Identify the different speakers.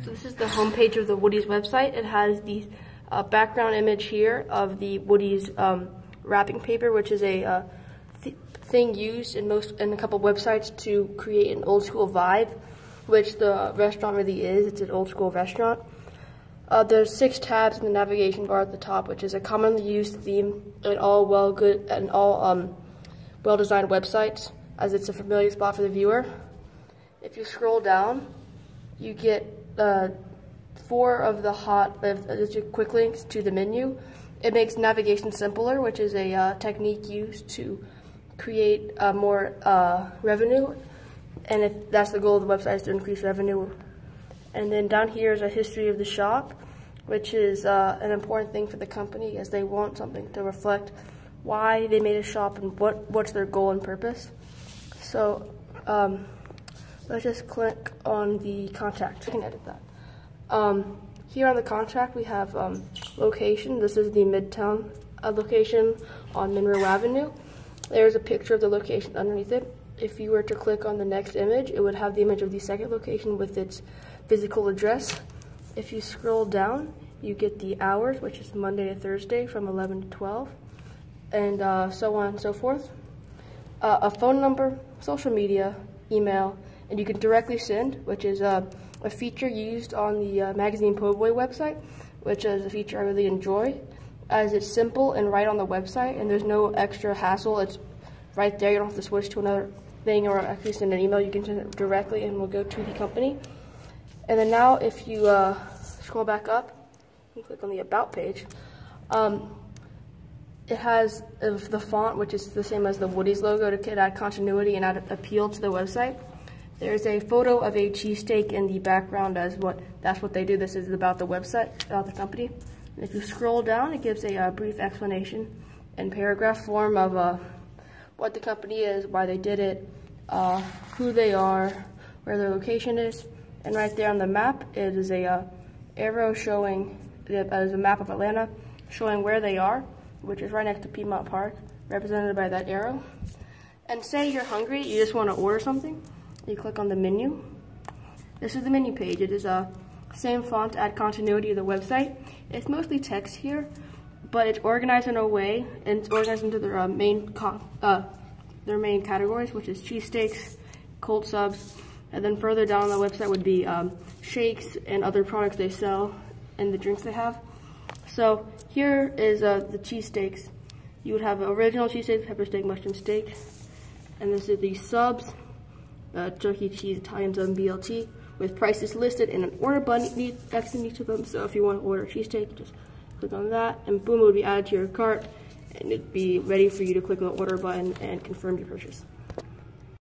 Speaker 1: So this is the homepage of the Woody's website. It has the background image here of the Woody's wrapping paper, which is a thing used in a couple websites to create an old school vibe, which the restaurant really is. It's an old school restaurant. There's 6 tabs in the navigation bar at the top, which is a commonly used theme in all well-designed websites, as it's a familiar spot for the viewer. If you scroll down, you get 4 of the quick links to the menu. It makes navigation simpler, which is a technique used to create more revenue, and if that's the goal of the website, is to increase revenue. And then down here is a history of the shop, which is an important thing for the company, as they want something to reflect why they made a shop and what's their goal and purpose. So let's just click on the contact. I can edit that. Here on the contract we have location. This is the Midtown location on Monroe Avenue. There's a picture of the location underneath it. If you were to click on the next image, it would have the image of the second location with its physical address. If you scroll down, you get the hours, which is Monday to Thursday from 11 to 12, and so on and so forth. A phone number, social media, email, and you can directly send, which is a feature used on the magazine Po-Boy website, which is a feature I really enjoy, as it's simple and right on the website, and there's no extra hassle. It's right there. You don't have to switch to another thing or actually send an email. You can send it directly and we'll go to the company. And then now if you scroll back up and click on the About page, it has the font, which is the same as the Woody's logo, to add continuity and add appeal to the website. There's a photo of a cheesesteak in the background that's what they do. This is about the website, about the company. And if you scroll down, it gives a brief explanation in paragraph form of what the company is, why they did it, who they are, where their location is. And right there on the map, it is a arrow showing, as a map of Atlanta, showing where they are, which is right next to Piedmont Park, represented by that arrow. And say you're hungry, you just want to order something, you click on the menu. This is the menu page. It is same font to add continuity to the website. It's mostly text here, but it's organized in a way, and it's organized into their main categories, which is cheesesteaks, cold subs, and then further down on the website would be shakes and other products they sell and the drinks they have. So here is the cheesesteaks. You would have original cheesesteak, pepper steak, mushroom steak, and this is the subs, turkey, cheese, Italian sub, BLT, with prices listed in an order button next to each of them. So if you want to order cheesesteak, just click on that, and boom, it would be added to your cart, and it'd be ready for you to click on the order button and confirm your purchase.